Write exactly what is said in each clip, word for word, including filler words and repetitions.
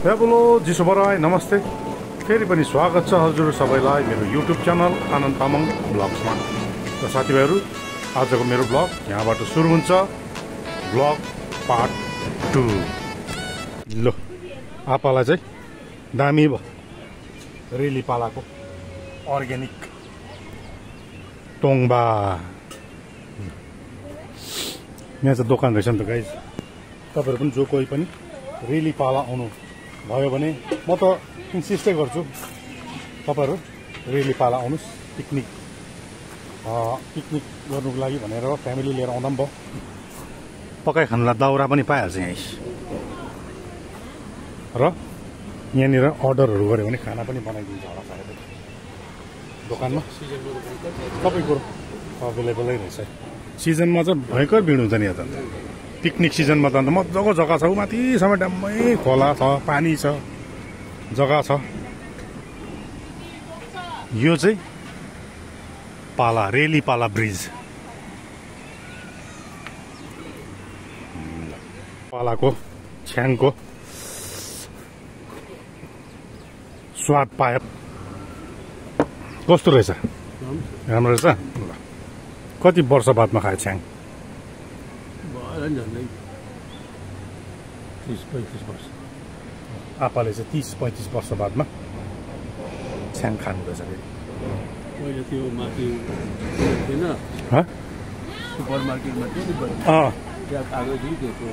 हे बोलो जिसुबराई नमस्ते। फेरि पनि स्वागत छ हजुर सबैलाई मेरो युट्युब च्यानल आनन्द तामाङ ब्लग्समा। र साथीभाइहरू, आजको मेरो ब्लग यहाँबाट सुरु हुन्छ। Blog part two. लो आपालाई चाहिँ दामी भयो, रेली पालाको अर्ग्यानिक टोङबा। यहाँ चाहिँ दोकान रहेछ नि त गाइज। तपाईँहरू पनि जो कोही पनि रेली पाला आउनु भयो भने म त इन्सिस्टै गर्छु, तपाईँहरू रेली पाला आउनुहोस्। पिकनिक पिकनिक गर्नुको लागि भनेर फ्यामिली लिएर आउँदा पनि भयो। पकाइ खानुलाई दाउरा पनि पाइहाल्छ यहीँ। र यहाँनिर अर्डरहरू गऱ्यो भने खाना पनि बनाइदिन्छ होला सायद दोकानमा। सबै कुरो अभाइलेबलै रहेछ। सिजनमा चाहिँ भयङ्कर भिड हुन्छ नि यहाँ त। पिकनिक सिजनमा त अन्त मजाको जग्गा छ, माथिसम्म ड्याम्मै खोला छ, पानी छ, जग्गा छ। यो चाहिँ पाला, रेली पाला ब्रिज। पालाको छ्याङको स्वाद पायो। कस्तो रहेछ? राम्रो रहेछ। कति वर्ष बादमा खायो छ्याङ? तीस पैंतीस वर्ष। आपाले चाहिँ तीस पैंतीस वर्ष बादमा छ्याङ खानु रहेछ। पहिले त्यो माथि थिएन, सुपर मार्केटमा थियो नि, त्यहाँ आगो थियो त्यसको।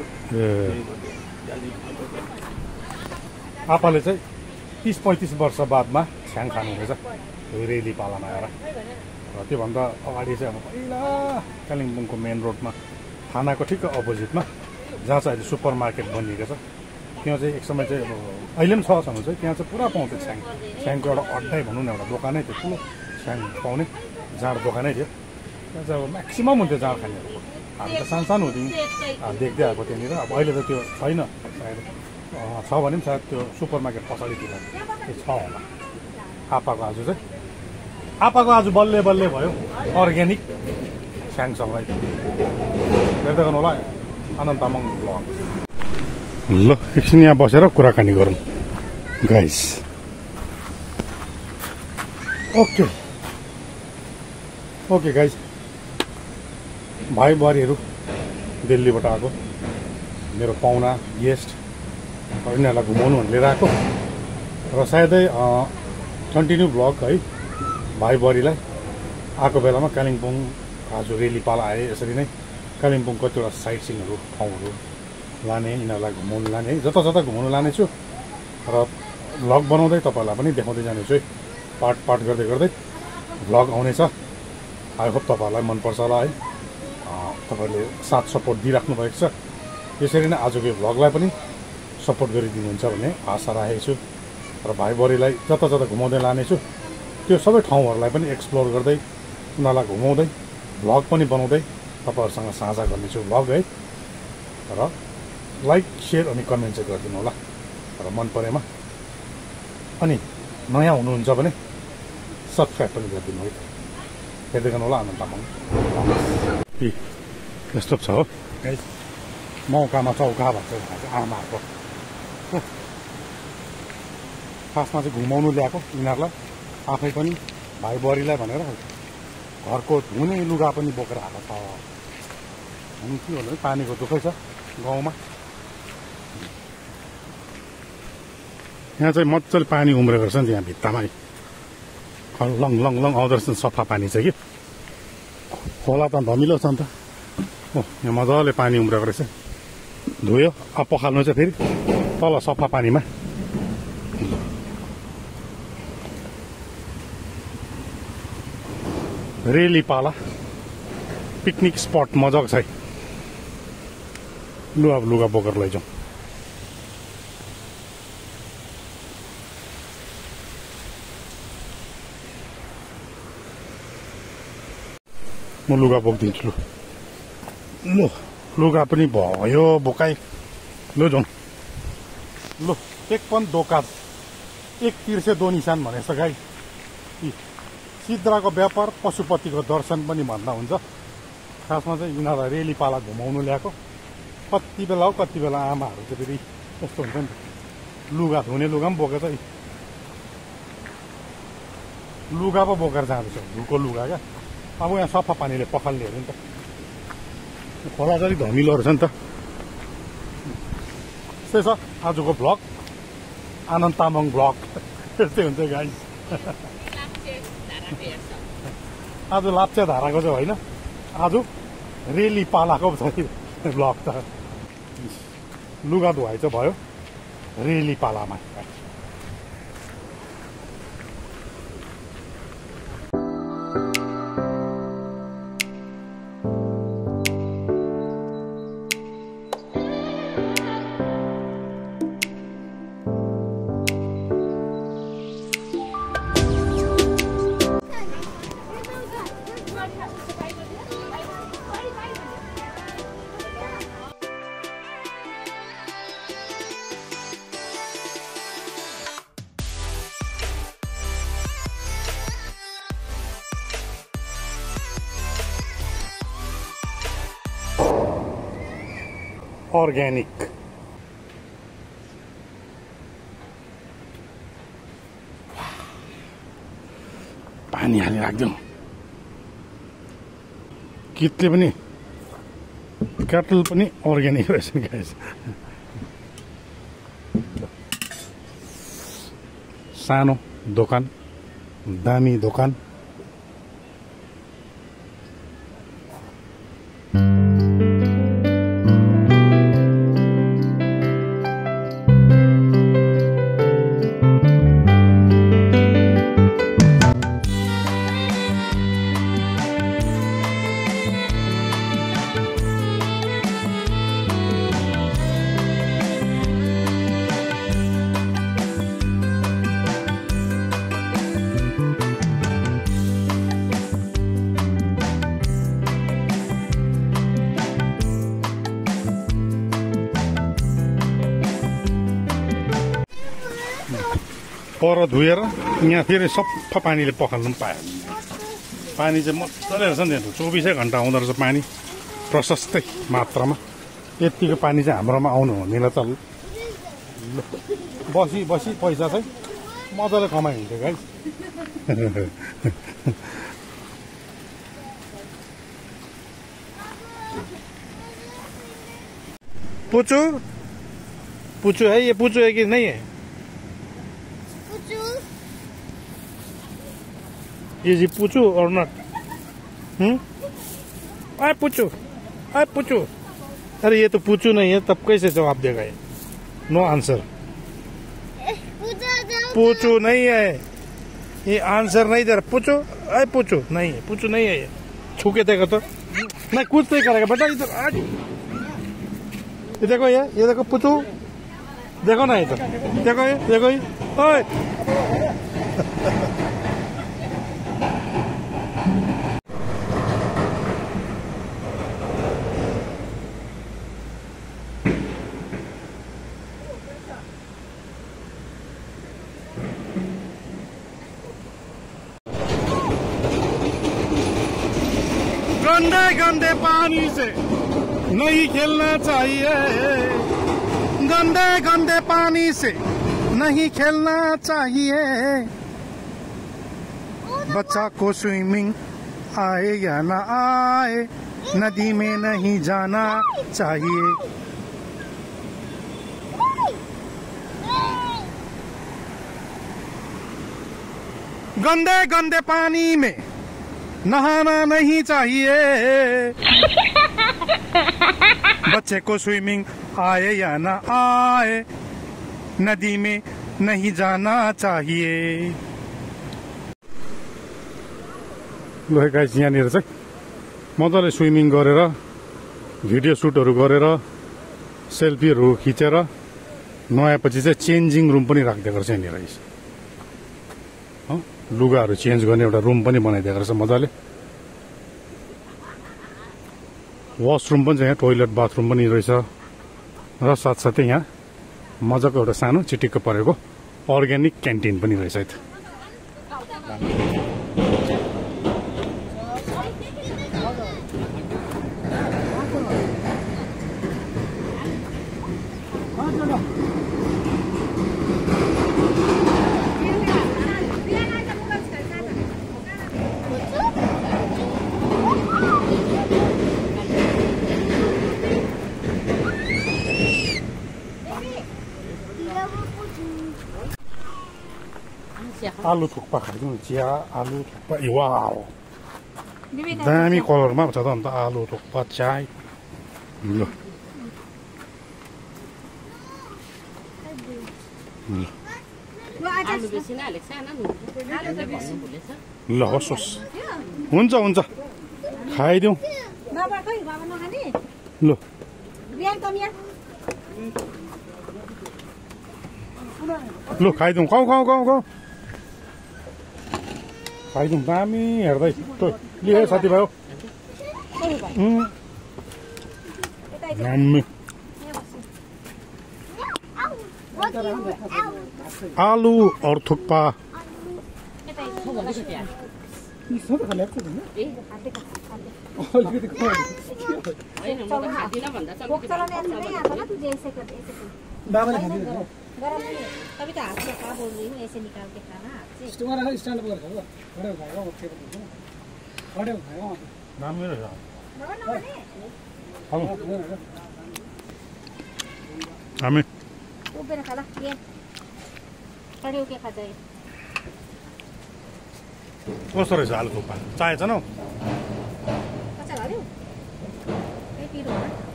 आपाले चाहिँ तीस पैंतीस वर्ष बादमा छ्याङ खानु रहेछ रेली पालामा आएर। र त्योभन्दा अगाडि चाहिँ अब पहिला कालिम्पोङको मेन रोडमा थानाको ठिक्क अपोजिटमा जहाँ चाहिँ अहिले सुपर मार्केट बनिएको छ, त्यहाँ चाहिँ एक समय चाहिँ अब अहिले पनि छ छनु चाहिँ त्यहाँ चाहिँ पुरा पाउँथ्यो छ्याङ। छ्याङको एउटा अड्डै भनौँ न, एउटा दोकानै थियो, ठुलो छ्याङ पाउने जाँड दोकानै थियो। त्यहाँ चाहिँ अब म्याक्सिमम् हुन्थ्यो जाँड खानेहरूको। हामी त सानो सानो हुन्थ्यौँ, देख्दै आएको त्यहाँनिर। अब अहिले त त्यो छैन, सायद छ भने पनि सायद त्यो सुपर मार्केट पछाडितिर त्यो छ होला। आपाको आज चाहिँ आपाको आज बल्ले बल्ले भयो अर्ग्यानिक छ्याङसँगै। हेर्दै गर्नु होला आनन्द तामाङ ब्लग। ल एकछिन यहाँ बसेर कुराकानी गरौँ गाइस। ओके ओके गाइस, भाइ बुहारीहरू दिल्लीबाट आएको मेरो पाहुना गेस्ट, यिनीहरूलाई घुमाउनु भनेर लिएर आएको। र सायदै कन्टिन्यू ब्लग है, भाइ बुहारीलाई आएको बेलामा कालिम्पोङ आज रेली पाला आए। यसरी नै कालिम्पोङ कतिवटा साइट सिनहरू ठाउँहरू लाने, यिनीहरूलाई घुमाउनु लाने, जता जता घुमाउनु लानेछु। र भ्लग बनाउँदै तपाईँहरूलाई पनि देखाउँदै जानेछु है, पार्ट पार्ट गर्दै गर्दै भ्लग आउनेछ। आई होप तपाईँहरूलाई मनपर्छ होला है। तपाईँहरूले साथ सपोर्ट दिइराख्नु भएको छ। यसरी नै आजको यो भ्लगलाई पनि सपोर्ट गरिदिनुहुन्छ भन्ने आशा राखेको छु। र भाइ बुहारीलाई जता जता घुमाउँदै लानेछु, त्यो सबै ठाउँहरूलाई पनि एक्सप्लोर गर्दै उनीहरूलाई घुमाउँदै भ्लग पनि बनाउँदै तपाईँहरूसँग साझा गर्नेछु भ्लग है। र लाइक सेयर अनि कमेन्ट चाहिँ गरिदिनु होला र मन परेमा। अनि नयाँ हुनुहुन्छ भने सब्सक्राइब पनि गरिदिनु है। हेर्दै गर्नु होला आनन्द तामाङ। यस्तो छ हो गाइस, मौकामा चौका भन्छ आमाहरूको। खासमा चाहिँ घुमाउनु ल्याएको यिनीहरूलाई, आफै पनि भाइ बुहारीलाई भनेर घरको धुने लुगा पनि बोकेर आएको छ। अनि के होला, पानीको दुःखै छ गाउँमा। यहाँ चाहिँ मजाले पानी उम्रेको रहेछ नि त, यहाँ भित्तामा लङ लङ लङ आउँदो रहेछ। सफा पानी चाहिँ कि खोला त धमिलो छ नि त। ओ यहाँ मजाले पानी उम्रेको रहेछ। धोयो, अब पखाल्नु चाहिँ फेरि तल सफा पानीमा। रेली पाला पिकनिक स्पट मजाको छ। लु अब लुगा बोकेर लैजाउँ। म लुगा बोकिदिन्छु। लु लु लुगा पनि भयो बोकाइ। लु जाउँ। लु एक पनि दोकान एक तिर्से दो निशान भनेछ गाई। सिद्राको व्यापार पशुपतिको दर्शन पनि भन्दा हुन्छ। खासमा चाहिँ यिनीहरूलाई रेली पाला घुमाउनु ल्याएको। कति बेला हो कति बेला आमाहरू चाहिँ फेरि यस्तो हुन्छ नि, लुगा धुने लुगा पनि बोकेछ लुगा पो बोकेर जाँदैछ धुको लुगा क्या अब यहाँ सफा पानीले पखाल्ने अरे नि त खोला चाहिँ अलिक धमिलो रहेछ नि त त्यस्तै छ आजको भ्लग आनन्द तामाङ भ्लग त्यस्तै हुन्छ गाइस आज लाप्चे धाराको चाहिँ होइन आज रेली पालाको चाहिँ भ्लग त लुगा धुवाइ चाहिँ भयो रेली पालामा अर्ग्यानिक पानी हालेर राख्दिउँ कितले पनि क्याटल पनि अर्ग्यानिक रहेछ गाइस सानो दोकान दामी दोकान पर धुएर यहाँ फेरि सफा पानीले पखाल्नु पनि पायो पानी चाहिँ मजाले रहेछ नि चौबिसै घन्टा आउँदो रहेछ पानी प्रशस्तै मात्रामा यतिको पानी चाहिँ हाम्रोमा आउनु हुनेलाई त बसी बसी पैसा चाहिँ मजाले कमाइ हुन्थ्यो गाइस पुचू पुचू है ये पुचू है कि नहीं है ये जी पूछू और नॉट हम्म आए पूछू आए पूछू अरे ये तो पूछू नहीं है तब कैसे जवाब देगा ये नो आंसर पूछू नहीं है ये आंसर नहीं दे रहा पूछू आए पूछू नहीं है पूछू नहीं है ये छू के देखो तो नहीं कुछ नहीं करेगा बेटा इधर आज ये देखो ये ये देखो पूछू देखो ना इधर देखो ये देखो ये ओए गंदे गंदे पानी से नहीं खेलना चाहिए गंदे गंदे पानी से नहीं खेलना चाहिए बच्चा को स्विमिंग आए या ना आए नदी में नहीं जाना चाहिए गंदे गंदे पानी में नहाना नहीं चाहिए बच्चे को स्विमिंग आए या ना आए नदी में नहीं जाना चाहिए ल गाइस यहाँनिर चाहिँ मजाले स्विमिङ गरेर भिडियो सुटहरू गरेर सेल्फीहरू खिचेर नुहाएपछि चाहिँ चेन्जिङ रुम पनि राखिदिएको रहेछ यहाँनिर लुगाहरू चेन्ज गर्ने एउटा रुम पनि बनाइदिएको रहेछ मजाले वासरुम पनि छ यहाँ टोइलेट बाथरुम पनि रहेछ र साथसाथै यहाँ मजाको एउटा सानो चिटिक्क परेको अर्ग्यानिक क्यान्टिन पनि रहेछ है त आलु थुक्पा खाइदिउँ चिया आलु थुक्पा ए वाउ दामी कलरमा छ त अन्त आलु थुक्पा चाय ल ल होस् होस् हुन्छ हुन्छ खाइदिउँ ल ल खाइदिउँ गाउँ गाउँ गाउँ गाउँ खाइदिउँ दामी हेर्दै लिए साथीभाइ दामी आलु और थुक्पा तभी तो आपसे क्या बोल रही हूँ ऐसे निकाल के खाना तुम्हारा स्टैंड पर खड़े खड़े खाएगा वो टेबल पे खड़े खाएगा नाम मेरा है बाबा हामी उभिएर खा ल ये खडे होके खा जाए कस्तो रहेछ आलु थुक्पा चाहिएछ न कच्चा हाल्यो ए पिरो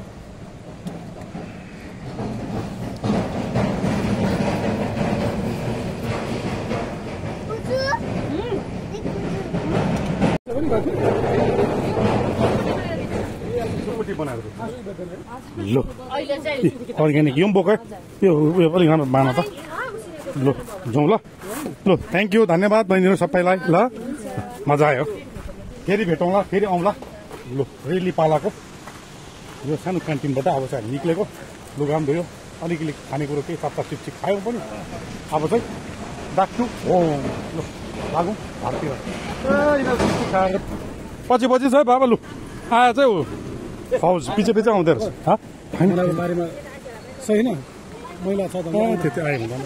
ल अर्ग्यानिक यो पनि बोक यो उयो पनि खानु बाना त ल जाउँ ल ल थ्याङ्क यू धन्यवाद बहिनीहरू सबैलाई ल मजा आयो फेरि भेटौँला फेरि आउँला ल रेली पालाको यो सानो क्यान्टिनबाट अब चाहिँ निक्लेको लुगा पनि धोयो अलिकति खानेकुरो केही सप्ता चिपचिप खायौँ पनि अब चाहिँ डाक्छु हो ल लागौँ घरतिर खाएर पछि पछि छ बाबा लु आए चाहिँ हो फौज पछि पछि आउँदो रहेछ मैलाको बारेमा सही न मैला छ त त्यति आयो हुँदैन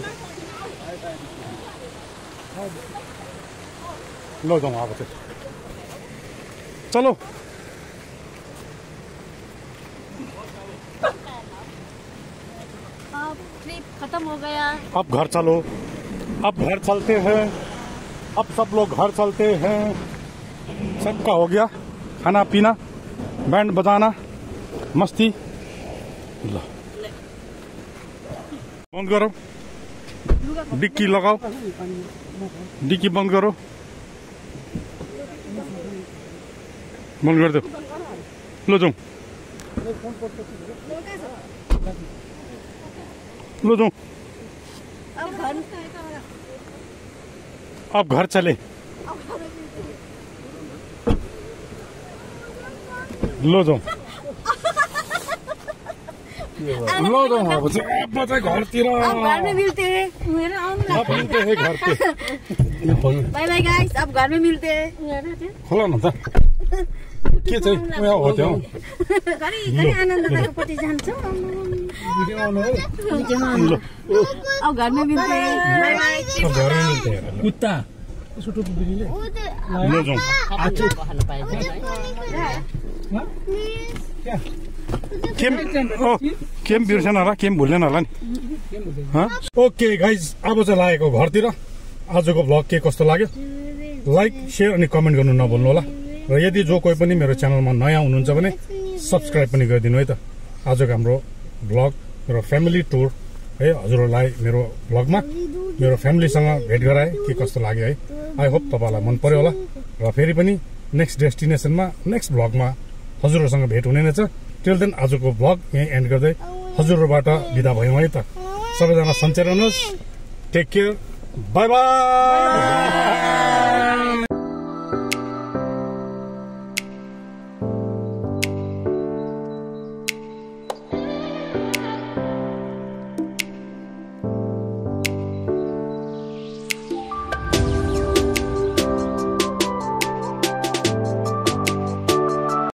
ल जाउँ अब चाहिँ चलो अब ट्रिप खत्म हो गया अब घर चलो अब घर चलते हैं अब सब लोग घर चलते हैं सबका हो गया खाना पीना बैंड बजाना मस्ती ल बंद करो डिक्की लगाओ डिक्की बंद करो बंद कर दो लो जाऊं लो जाऊं अब घर अब घर चले लो जाऊं लो जाऊं अब चाहिँ अब चाहिँ घरतिर अब घर में मिलते हैं मेरे आउनु अब मिलते हैं घर पे बाय बाय गाइस अब घर में मिलते हैं खोला न त के चाहिँ उयो हो त्यो घरि घरि आनन्द दाजुपट्टि जान्छौँ ल अब घर में मिलते हैं बाय बाय अब घरमै मिलते हैं कुत्ता यसो टोपी बिरीले लो जाऊं केम ओ केम बिर्सेन होला केम भुल्दैन होला नि ओके गाइज अब चाहिँ लागेको घरतिर आजको भ्लग के कस्तो लाग्यो लाइक सेयर अनि कमेन्ट गर्नु नभुल्नु होला र यदि जो कोही पनि मेरो च्यानलमा नयाँ हुनुहुन्छ भने सब्सक्राइब पनि गरिदिनु है त आजको हाम्रो भ्लग मेरो फ्यामिली टुर है हजुरहरूलाई मेरो भ्लगमा मेरो फ्यामिलीसँग भेट गराए के कस्तो लाग्यो है आई होप तपाईँलाई मन पर्यो होला र फेरि पनि नेक्स्ट डेस्टिनेसनमा नेक्स्ट भ्लगमा हजुरहरूसँग भेट हुने नै छ टिल देन आजको भ्लग यहीँ एन्ड गर्दै हजुरहरूबाट बिदा भयौँ है त सबैजना सन्चै रहनुहोस् टेक केयर बाई बाई